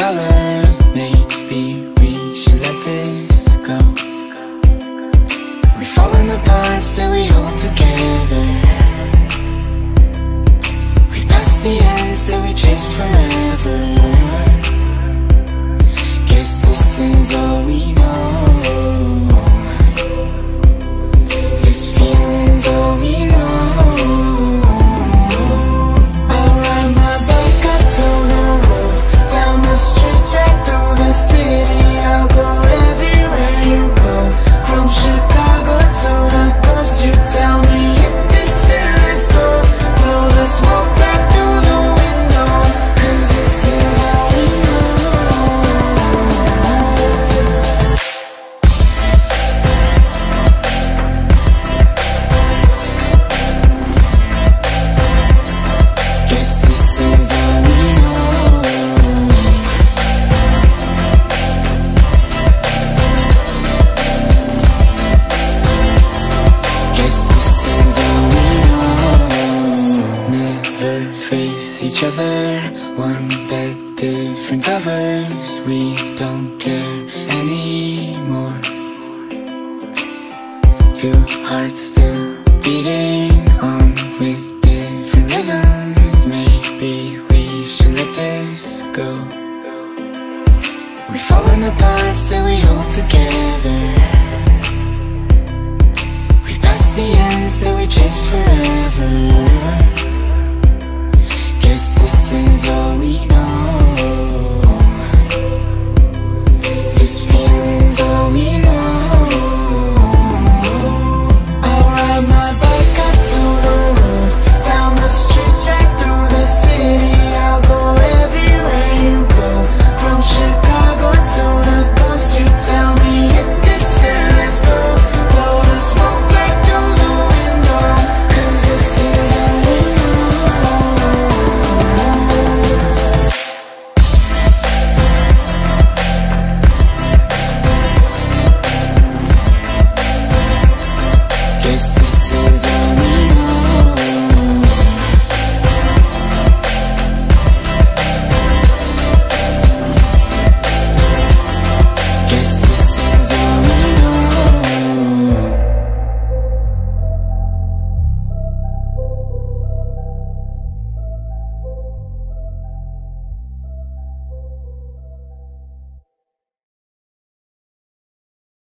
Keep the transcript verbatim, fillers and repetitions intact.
colors. Maybe we should let this go. We've fallen apart, still we hold together. We've passed the end, still we chase forever. Guess this is all we know. This feeling's all we know. I'll ride my bike up to the road, down the streets, right through the city. I'll go everywhere you go, from Chicago to the coast. You tell me hit this and let's go. Blow the smoke right through the window, 'cause this is all we know. Guess this is all we know. Guess this is all we know. Never face each other, one bed, different covers. We don't care anymore. Two hearts still beating on with different rhythms. Maybe we should let this go. We've fallen apart, still we hold together. We passed the end, still we chase forever. Guess this is all we know.